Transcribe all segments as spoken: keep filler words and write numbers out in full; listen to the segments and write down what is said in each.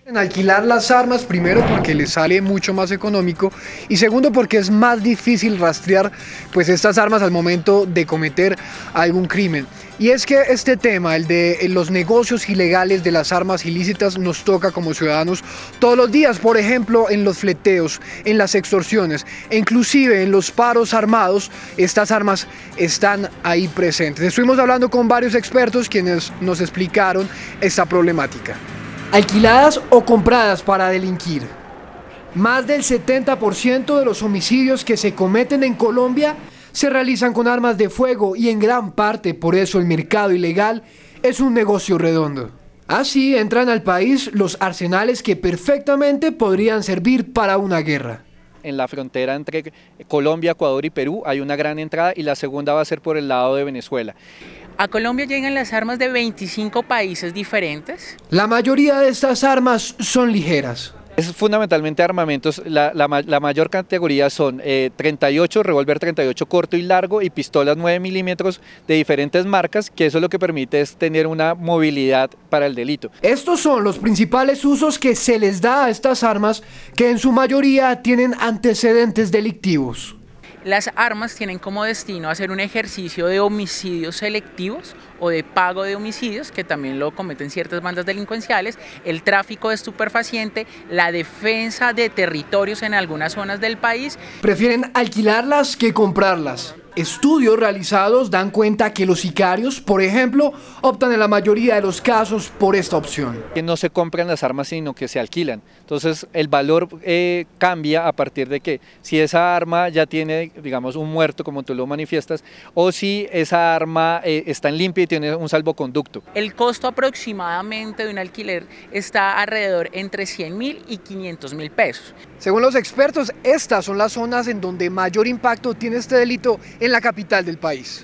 En alquilar las armas, primero porque les sale mucho más económico y segundo porque es más difícil rastrear pues estas armas al momento de cometer algún crimen. Y es que este tema, el de los negocios ilegales de las armas ilícitas, nos toca como ciudadanos todos los días, por ejemplo en los fleteos, en las extorsiones e inclusive en los paros armados. Estas armas están ahí presentes. Estuvimos hablando con varios expertos quienes nos explicaron esta problemática. Alquiladas o compradas para delinquir. Más del setenta por ciento de los homicidios que se cometen en Colombia se realizan con armas de fuego y en gran parte por eso el mercado ilegal es un negocio redondo. Así entran al país los arsenales que perfectamente podrían servir para una guerra. En la frontera entre Colombia, Ecuador y Perú hay una gran entrada y la segunda va a ser por el lado de Venezuela. A Colombia llegan las armas de veinticinco países diferentes. La mayoría de estas armas son ligeras. Es fundamentalmente armamentos, la, la, la mayor categoría son eh, treinta y ocho, revólver treinta y ocho corto y largo y pistolas nueve milímetros de diferentes marcas, que eso lo que permite es tener una movilidad para el delito. Estos son los principales usos que se les da a estas armas, que en su mayoría tienen antecedentes delictivos. Las armas tienen como destino hacer un ejercicio de homicidios selectivos o de pago de homicidios, que también lo cometen ciertas bandas delincuenciales, el tráfico de estupefaciente, la defensa de territorios en algunas zonas del país. Prefieren alquilarlas que comprarlas. Estudios realizados dan cuenta que los sicarios, por ejemplo, optan en la mayoría de los casos por esta opción. Que no se compran las armas sino que se alquilan. Entonces el valor eh, cambia a partir de que si esa arma ya tiene, digamos, un muerto como tú lo manifiestas, o si esa arma eh, está en limpia y tiene un salvoconducto. El costo aproximadamente de un alquiler está alrededor entre cien mil y quinientos mil pesos. Según los expertos, estas son las zonas en donde mayor impacto tiene este delito en la capital del país.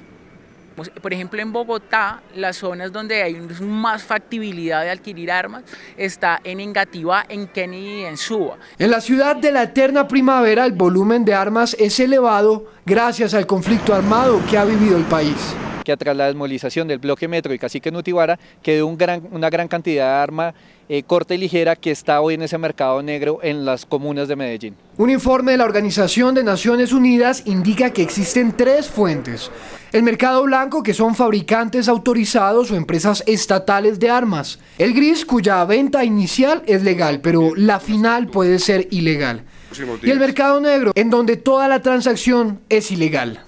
Por ejemplo, en Bogotá, las zonas donde hay más factibilidad de adquirir armas está en Engativá, en Kennedy y en Suba. En la ciudad de la eterna primavera, el volumen de armas es elevado gracias al conflicto armado que ha vivido el país. Que tras la desmovilización del bloque Metro y Cacique Nutibara quedó un gran, una gran cantidad de arma eh, corta y ligera que está hoy en ese mercado negro en las comunas de Medellín. Un informe de la Organización de Naciones Unidas indica que existen tres fuentes. El mercado blanco, que son fabricantes autorizados o empresas estatales de armas. El gris, cuya venta inicial es legal, pero la final puede ser ilegal. Y el mercado negro, en donde toda la transacción es ilegal.